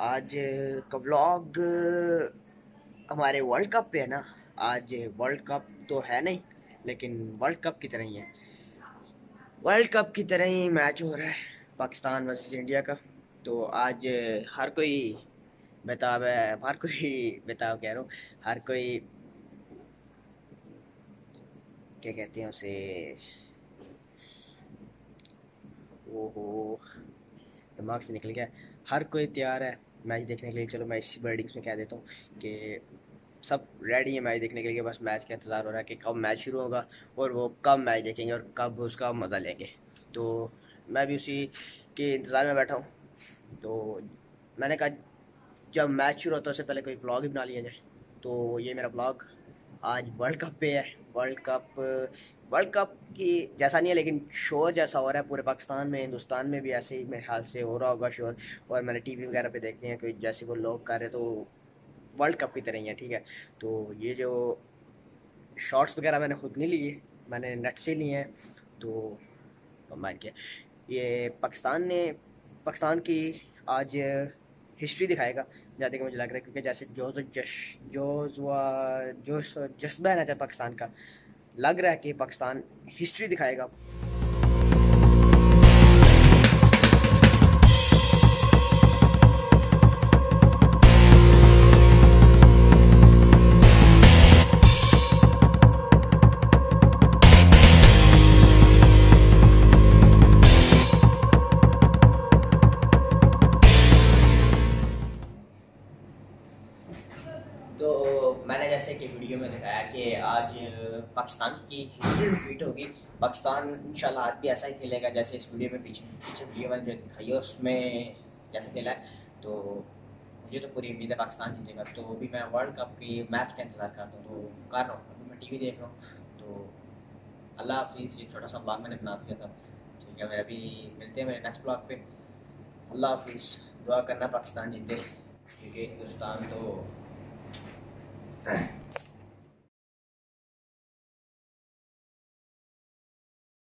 आज का व्लॉग हमारे वर्ल्ड कप पे है ना। आज वर्ल्ड कप तो है नहीं, लेकिन वर्ल्ड कप की तरह ही है। वर्ल्ड कप की तरह ही मैच हो रहा है पाकिस्तान वर्सेस इंडिया का। तो आज हर कोई बेताब है, हर कोई बेताब कह रहा हूँ, हर कोई क्या कहते हैं उसे, वो हो, दिमाग से निकल गया। हर कोई तैयार है मैच देखने के लिए। चलो मैं इस वर्डिंग्स में कह देता हूँ कि सब रेडी है मैच देखने के लिए। बस मैच का इंतज़ार हो रहा है कि कब मैच शुरू होगा और वो कब मैच देखेंगे और कब उसका मज़ा लेंगे। तो मैं भी उसी के इंतज़ार में बैठा हूँ। तो मैंने कहा जब मैच शुरू होता है उससे पहले कोई व्लॉग ही बना लिया जाए। तो ये मेरा व्लॉग आज वर्ल्ड कप पे है। वर्ल्ड कप की जैसा नहीं है, लेकिन शोर जैसा हो रहा है पूरे पाकिस्तान में, हिंदुस्तान में भी ऐसे ही मेरे ख्याल से हो रहा होगा शोर। और मैंने टीवी वगैरह पे देखे हैं कोई जैसे वो लोग कर रहे, तो वर्ल्ड कप की तरह ही है, ठीक है। तो ये जो शॉर्ट्स वगैरह मैंने खुद नहीं लिए, मैंने नेट से लिए हैं। तो कमाल किया। ये पाकिस्तान की आज हिस्ट्री दिखाएगा जहाँ तक मुझे लग रहा है, क्योंकि जैसे जज्बा है ना जब पाकिस्तान का, लग रहा है कि पाकिस्तान हिस्ट्री दिखाएगा। तो मैंने जैसे कि वीडियो में दिखाया कि आज पाकिस्तान की हिस्ट्री रिपीट होगी। पाकिस्तान इंशाल्लाह आज भी ऐसा ही खेलेगा जैसे इस वीडियो में पीछे पीछे वीडियो मैंने जो दिखाई है उसमें जैसे खेला है। तो मुझे तो पूरी उम्मीद है पाकिस्तान जीतेगा। तो अभी मैं वर्ल्ड कप की मैच का इंतज़ार करता हूँ, तो कर रहा हूँ, अभी मैं टीवी देख रहा हूँ। तो अल्लाह हाफिज़। ये छोटा सा ब्लॉग मैंने बना दिया था, ठीक है। मैं अभी मिलते हैं मेरे नेक्स्ट ब्लॉग पे। अल्लाह हाफिज़। दुआ करना पाकिस्तान जीते, क्योंकि हिंदुस्तान तो